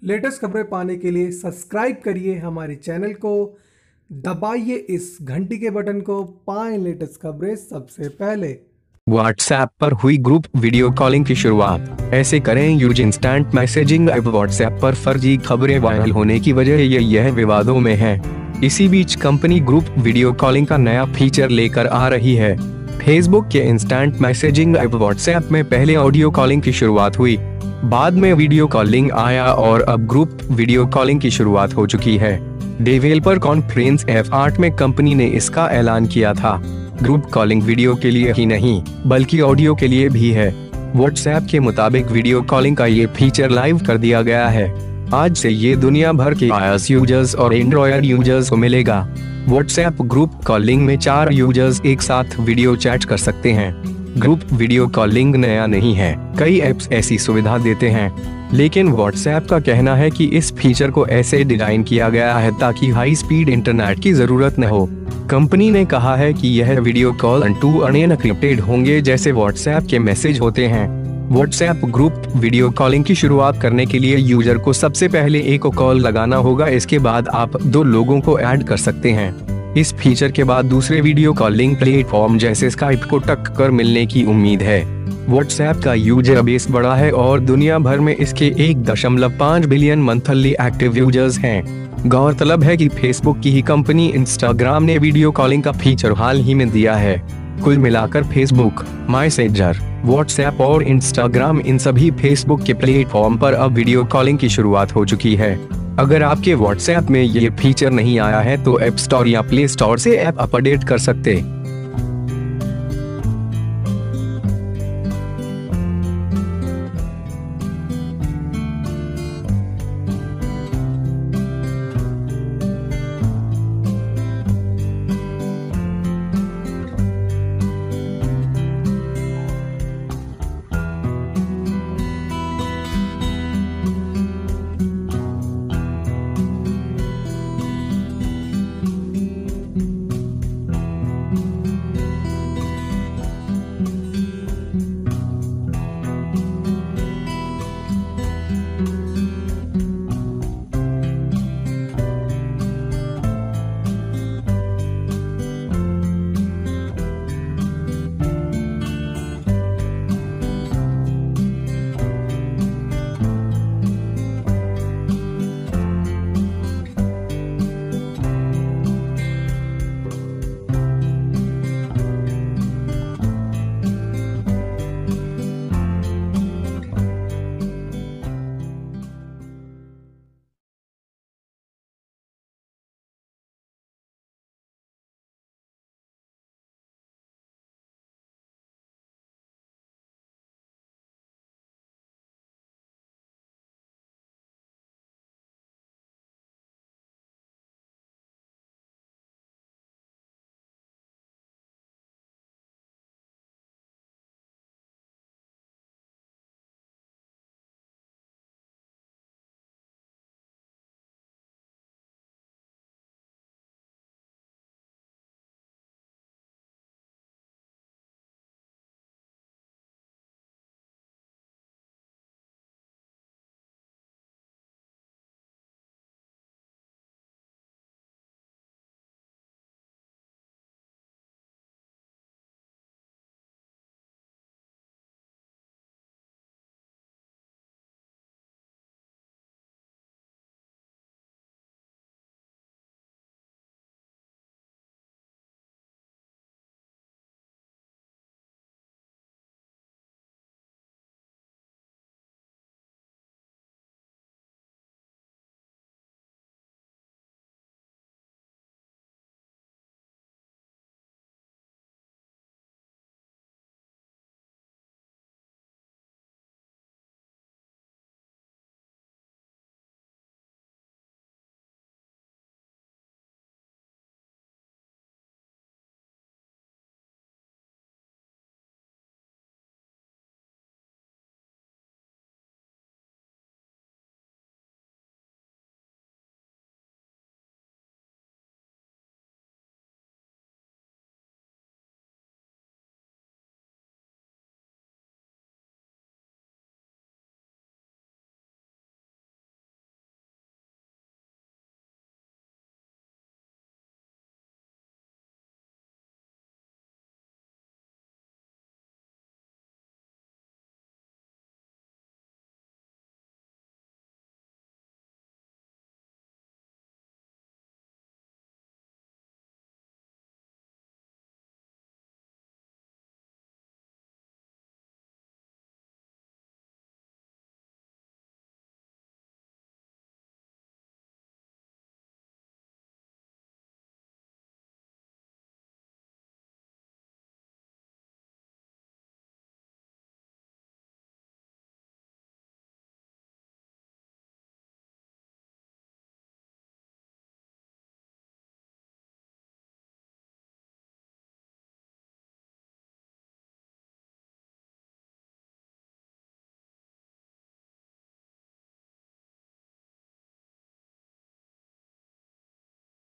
Latest खबरें पाने के लिए सब्सक्राइब करिए हमारे चैनल को, दबाइए इस घंटी के बटन को, पाएं लेटेस्ट खबरें सबसे पहले। व्हाट्सएप पर हुई ग्रुप वीडियो कॉलिंग की शुरुआत, ऐसे करें use instant messaging app. WhatsApp पर फर्जी खबरें वायरल होने की वजह यह विवादों में है। इसी बीच कंपनी ग्रुप वीडियो कॉलिंग का नया फीचर लेकर आ रही है। फेसबुक के इंस्टेंट मैसेजिंग ऐप व्हाट्सएप में पहले ऑडियो कॉलिंग की शुरुआत हुई, बाद में वीडियो कॉलिंग आया और अब ग्रुप वीडियो कॉलिंग की शुरुआत हो चुकी है। डेवलपर कॉन्फ्रेंस F8 में कंपनी ने इसका ऐलान किया था। ग्रुप कॉलिंग वीडियो के लिए ही नहीं बल्कि ऑडियो के लिए भी है। व्हाट्सएप के मुताबिक वीडियो कॉलिंग का ये फीचर लाइव कर दिया गया है। आज से ये दुनिया भर के iOS यूजर्स और एंड्रॉयड यूजर्स को मिलेगा। व्हाट्सएप ग्रुप कॉलिंग में 4 यूजर्स एक साथ वीडियो चैट कर सकते हैं। ग्रुप वीडियो कॉलिंग नया नहीं है, कई ऐप्स ऐसी सुविधा देते हैं, लेकिन व्हाट्सएप का कहना है कि इस फीचर को ऐसे डिजाइन किया गया है ताकि हाई स्पीड इंटरनेट की जरूरत न हो। कंपनी ने कहा है कि यह वीडियो कॉल टू अनएन्क्रिप्टेड होंगे जैसे व्हाट्सएप के मैसेज होते हैं। व्हाट्सएप ग्रुप वीडियो कॉलिंग की शुरुआत करने के लिए यूजर को सबसे पहले एक कॉल लगाना होगा, इसके बाद आप 2 लोगों को ऐड कर सकते हैं। इस फीचर के बाद दूसरे वीडियो कॉलिंग प्लेटफॉर्म जैसे स्काइप को टक्कर मिलने की उम्मीद है। व्हाट्सएप का यूजर बेस बड़ा है और दुनिया भर में इसके 1.5 बिलियन मंथली एक्टिव यूजर्स हैं। गौरतलब है कि फेसबुक की ही कंपनी इंस्टाग्राम ने वीडियो कॉलिंग का फीचर हाल ही में दिया है। कुल मिलाकर फेसबुक, मैसेंजर, व्हाट्सएप और इंस्टाग्राम इन सभी फेसबुक के प्लेटफॉर्म पर अब वीडियो कॉलिंग की शुरुआत हो चुकी है। अगर आपके व्हाट्सएप में ये फीचर नहीं आया है तो ऐप स्टोर या प्ले स्टोर से ऐप अपडेट कर सकते।